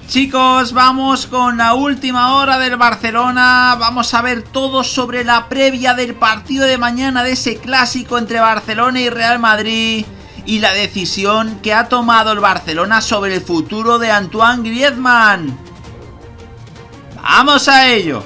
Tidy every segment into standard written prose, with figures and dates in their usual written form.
Chicos, vamos con la última hora del Barcelona. Vamos a ver todo sobre la previa del partido de mañana, de ese clásico entre Barcelona y Real Madrid, y la decisión que ha tomado el Barcelona sobre el futuro de Antoine Griezmann. ¡Vamos a ello!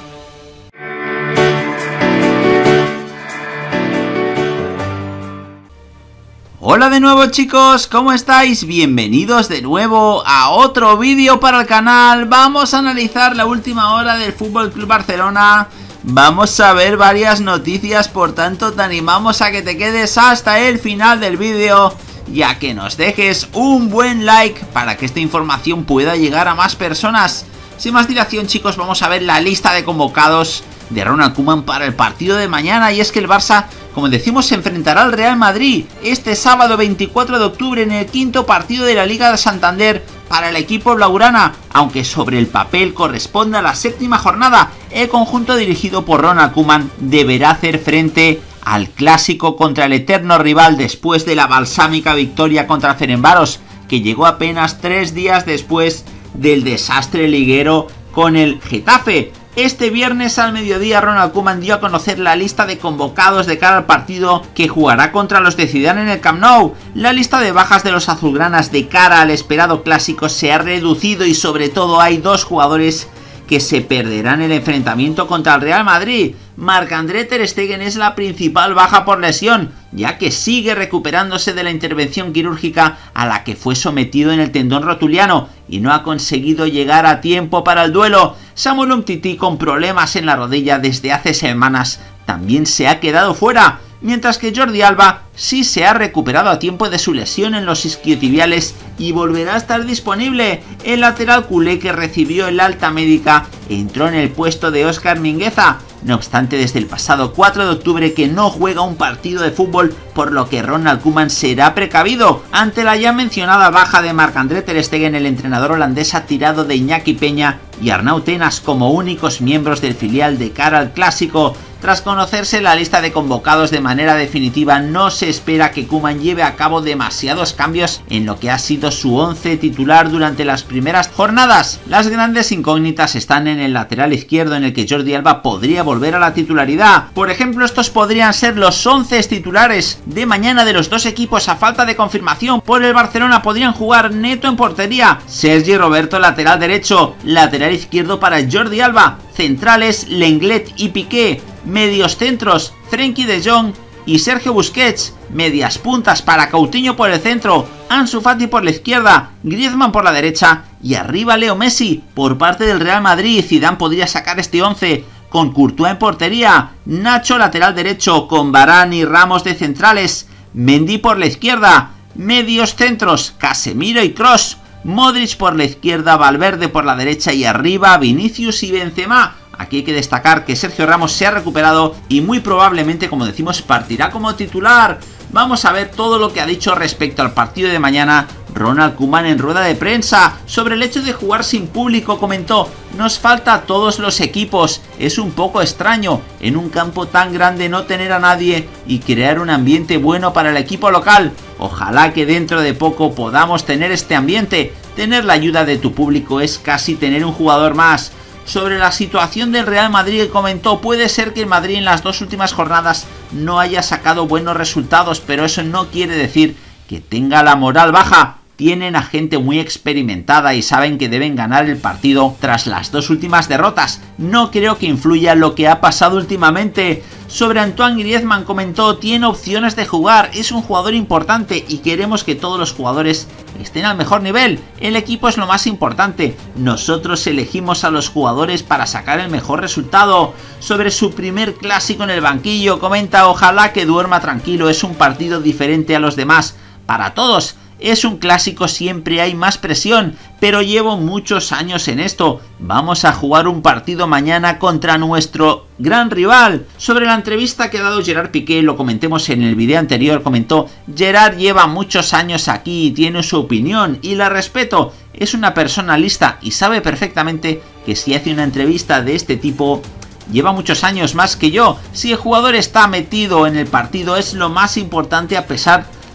Hola de nuevo, chicos, ¿cómo estáis? Bienvenidos de nuevo a otro vídeo para el canal. Vamos a analizar la última hora del FC Barcelona. Vamos a ver varias noticias, por tanto te animamos a que te quedes hasta el final del vídeo y a que nos dejes un buen like para que esta información pueda llegar a más personas. Sin más dilación, chicos, vamos a ver la lista de convocados de Ronald Koeman para el partido de mañana. Y es que el Barça, como decimos, se enfrentará al Real Madrid este sábado 24 de octubre en el quinto partido de la Liga de Santander para el equipo blaugrana. Aunque sobre el papel corresponde a la séptima jornada, el conjunto dirigido por Ronald Koeman deberá hacer frente al clásico contra el eterno rival después de la balsámica victoria contra Ferencváros, que llegó apenas 3 días después del desastre liguero con el Getafe. Este viernes al mediodía Ronald Koeman dio a conocer la lista de convocados de cara al partido que jugará contra los de Zidane en el Camp Nou. La lista de bajas de los azulgranas de cara al esperado clásico se ha reducido y sobre todo hay 2 jugadores que se perderán el enfrentamiento contra el Real Madrid. Marc-André ter Stegen es la principal baja por lesión, ya que sigue recuperándose de la intervención quirúrgica a la que fue sometido en el tendón rotuliano y no ha conseguido llegar a tiempo para el duelo. Samuel Umtiti, con problemas en la rodilla desde hace semanas, también se ha quedado fuera, mientras que Jordi Alba sí se ha recuperado a tiempo de su lesión en los isquiotibiales y volverá a estar disponible. El lateral culé, que recibió el alta médica, entró en el puesto de Óscar Mingueza. No obstante, desde el pasado 4 de octubre que no juega un partido de fútbol, por lo que Ronald Koeman será precavido. Ante la ya mencionada baja de Marc-André ter Stegen, el entrenador holandés ha tirado de Iñaki Peña y Arnau Tenas como únicos miembros del filial de cara al clásico. Tras conocerse la lista de convocados de manera definitiva, no se espera que Koeman lleve a cabo demasiados cambios en lo que ha sido su 11 titular durante las primeras jornadas. Las grandes incógnitas están en el lateral izquierdo, en el que Jordi Alba podría volver a la titularidad. Por ejemplo, estos podrían ser los 11 titulares de mañana de los dos equipos. A falta de confirmación por el Barcelona, podrían jugar Neto en portería, Sergi Roberto lateral derecho, lateral izquierdo para Jordi Alba, centrales Lenglet y Piqué, medios centros Frenkie de Jong y Sergio Busquets, medias puntas para Coutinho por el centro, Ansu Fati por la izquierda, Griezmann por la derecha y arriba Leo Messi. Por parte del Real Madrid, Zidane podría sacar este 11 con Courtois en portería, Nacho lateral derecho con Varane y Ramos de centrales, Mendy por la izquierda, medios centros Casemiro y Kroos, Modric por la izquierda, Valverde por la derecha y arriba Vinicius y Benzema. Aquí hay que destacar que Sergio Ramos se ha recuperado y muy probablemente, como decimos, partirá como titular. Vamos a ver todo lo que ha dicho respecto al partido de mañana Ronald Koeman en rueda de prensa. Sobre el hecho de jugar sin público comentó: nos falta a todos los equipos, es un poco extraño en un campo tan grande no tener a nadie y crear un ambiente bueno para el equipo local. Ojalá que dentro de poco podamos tener este ambiente. Tener la ayuda de tu público es casi tener un jugador más. Sobre la situación del Real Madrid comentó: puede ser que el Madrid en las 2 últimas jornadas no haya sacado buenos resultados, pero eso no quiere decir que tenga la moral baja. Tienen a gente muy experimentada y saben que deben ganar el partido tras las 2 últimas derrotas. No creo que influya lo que ha pasado últimamente. Sobre Antoine Griezmann comentó: tiene opciones de jugar, es un jugador importante y queremos que todos los jugadores estén al mejor nivel. El equipo es lo más importante, nosotros elegimos a los jugadores para sacar el mejor resultado. Sobre su primer clásico en el banquillo comenta: ojalá que duerma tranquilo, es un partido diferente a los demás. Para todos es un clásico, siempre hay más presión, pero llevo muchos años en esto. Vamos a jugar un partido mañana contra nuestro gran rival. Sobre la entrevista que ha dado Gerard Piqué, lo comentemos en el video anterior, comentó: Gerard lleva muchos años aquí y tiene su opinión y la respeto. Es una persona lista y sabe perfectamente que si hace una entrevista de este tipo, lleva muchos años más que yo. Si el jugador está metido en el partido es lo más importante, a pesar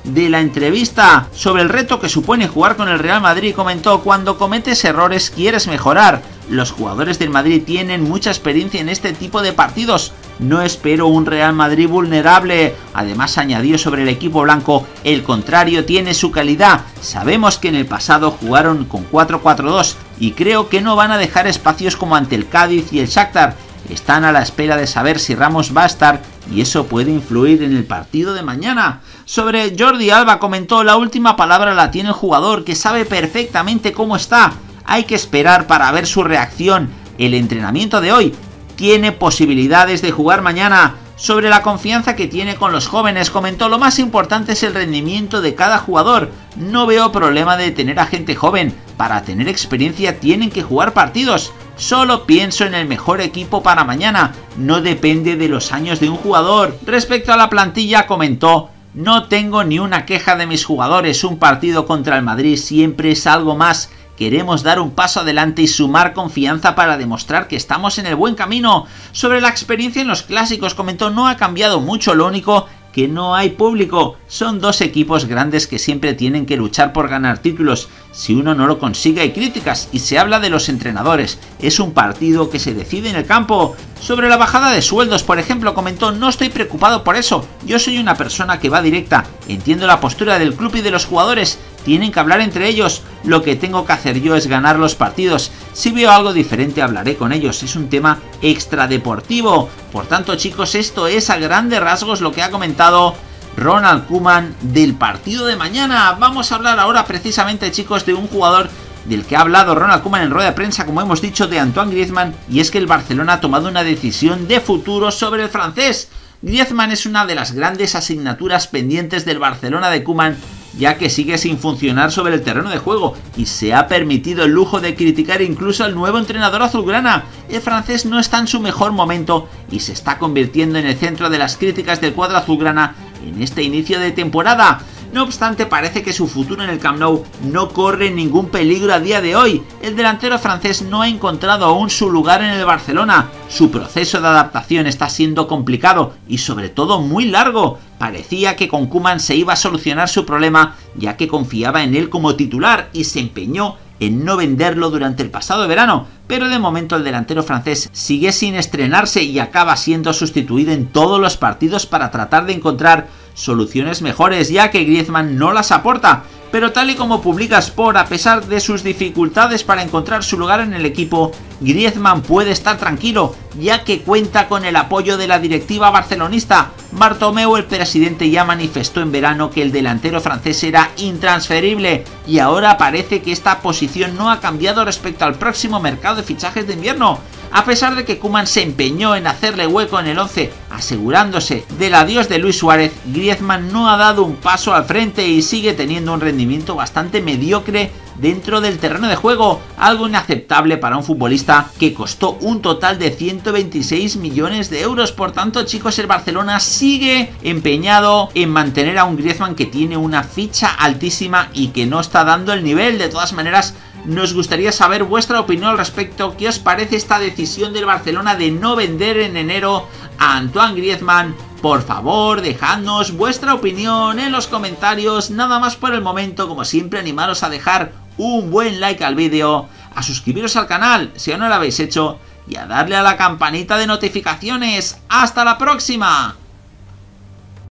de la entrevista sobre el reto que supone jugar con el Real Madrid, comentó: cuando cometes errores quieres mejorar. Los jugadores del Madrid tienen mucha experiencia en este tipo de partidos. No espero un Real Madrid vulnerable. Además, añadió sobre el equipo blanco: el contrario tiene su calidad. Sabemos que en el pasado jugaron con 4-4-2 y creo que no van a dejar espacios como ante el Cádiz y el Shakhtar. Están a la espera de saber si Ramos va a estar y eso puede influir en el partido de mañana. Sobre Jordi Alba comentó: la última palabra la tiene el jugador, que sabe perfectamente cómo está. Hay que esperar para ver su reacción. El entrenamiento de hoy tiene posibilidades de jugar mañana. Sobre la confianza que tiene con los jóvenes, comentó: lo más importante es el rendimiento de cada jugador. No veo problema de tener a gente joven. Para tener experiencia tienen que jugar partidos. Solo pienso en el mejor equipo para mañana. No depende de los años de un jugador. Respecto a la plantilla, comentó: no tengo ni una queja de mis jugadores. Un partido contra el Madrid siempre es algo más. Queremos dar un paso adelante y sumar confianza para demostrar que estamos en el buen camino. Sobre la experiencia en los clásicos, comentó: no ha cambiado mucho, lo único que no hay público. Son dos equipos grandes que siempre tienen que luchar por ganar títulos. Si uno no lo consigue hay críticas y se habla de los entrenadores. Es un partido que se decide en el campo. Sobre la bajada de sueldos, por ejemplo, comentó: no estoy preocupado por eso. Yo soy una persona que va directa. Entiendo la postura del club y de los jugadores. Tienen que hablar entre ellos. Lo que tengo que hacer yo es ganar los partidos. Si veo algo diferente hablaré con ellos. Es un tema extradeportivo. Por tanto, chicos, esto es a grandes rasgos lo que ha comentado Ronald Koeman del partido de mañana. Vamos a hablar ahora precisamente, chicos, de un jugador del que ha hablado Ronald Koeman en rueda de prensa, como hemos dicho, de Antoine Griezmann, y es que el Barcelona ha tomado una decisión de futuro sobre el francés. Griezmann es una de las grandes asignaturas pendientes del Barcelona de Koeman, ya que sigue sin funcionar sobre el terreno de juego y se ha permitido el lujo de criticar incluso al nuevo entrenador azulgrana. El francés no está en su mejor momento y se está convirtiendo en el centro de las críticas del cuadro azulgrana en este inicio de temporada. No obstante, parece que su futuro en el Camp Nou no corre ningún peligro a día de hoy. El delantero francés no ha encontrado aún su lugar en el Barcelona. Su proceso de adaptación está siendo complicado y sobre todo muy largo. Parecía que con Koeman se iba a solucionar su problema, ya que confiaba en él como titular y se empeñó en no venderlo durante el pasado verano, pero de momento el delantero francés sigue sin estrenarse y acaba siendo sustituido en todos los partidos para tratar de encontrar soluciones mejores, ya que Griezmann no las aporta. Pero tal y como publica Sport, a pesar de sus dificultades para encontrar su lugar en el equipo, Griezmann puede estar tranquilo, ya que cuenta con el apoyo de la directiva barcelonista. Bartomeu, el presidente, ya manifestó en verano que el delantero francés era intransferible y ahora parece que esta posición no ha cambiado respecto al próximo mercado de fichajes de invierno. A pesar de que Koeman se empeñó en hacerle hueco en el 11, asegurándose del adiós de Luis Suárez, Griezmann no ha dado un paso al frente y sigue teniendo un rendimiento bastante mediocre dentro del terreno de juego, algo inaceptable para un futbolista que costó un total de 126 millones de euros. Por tanto, chicos, el Barcelona sigue empeñado en mantener a un Griezmann que tiene una ficha altísima y que no está dando el nivel. De todas maneras, nos gustaría saber vuestra opinión al respecto. ¿Qué os parece esta decisión del Barcelona de no vender en enero a Antoine Griezmann? Por favor, dejadnos vuestra opinión en los comentarios. Nada más por el momento, como siempre, animaros a dejar un buen like al vídeo, a suscribiros al canal si aún no lo habéis hecho y a darle a la campanita de notificaciones. ¡Hasta la próxima!